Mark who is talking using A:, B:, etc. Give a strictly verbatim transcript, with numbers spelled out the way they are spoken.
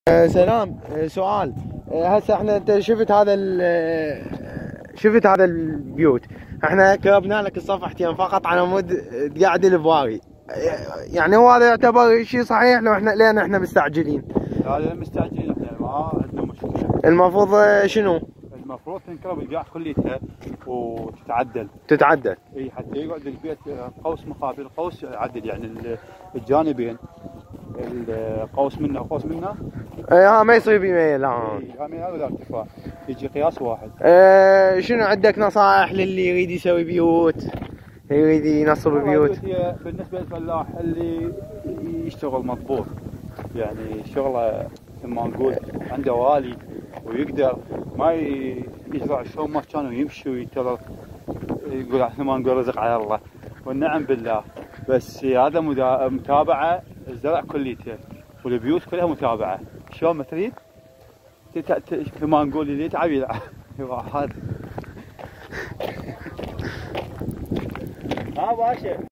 A: أه سلام. أه سؤال. أه هسه احنا انت شفت هذا شفت هذا البيوت، احنا كربنا لك الصفحتين فقط على مود تقعد البواقي، يعني هو هذا يعتبر شيء صحيح لو احنا لين احنا مستعجلين؟
B: لا لا مستعجلين احنا ما عندنا مشكله.
A: المفروض شنو؟
B: المفروض تنكرب القاع كليتها وتتعدل.
A: تتعدل؟
B: اي حتى يقعد البيت قوس مقابل قوس يعدل، يعني الجانبين القوس منه وقوس منه.
A: اي ها ما يصير بميل. لا
B: اي ميل ولا ارتفاع، يجي قياس واحد.
A: اه شنو عندك نصائح للي يريد يسوي بيوت، يريد ينصب بيوت؟
B: هي بالنسبه للفلاح اللي يشتغل مضبوط، يعني شغله مثل ما نقول عنده والي ويقدر ما يزرع شلون ما كان ويمشي ويترك، يقول احنا ما نقول رزق على الله والنعم بالله. بس هذا متابعه الزرع كليته والبيوت كلها متابعه، شلون ما تريد مثل ما نقول اللي يتعب يلعب واحد. ها باشا.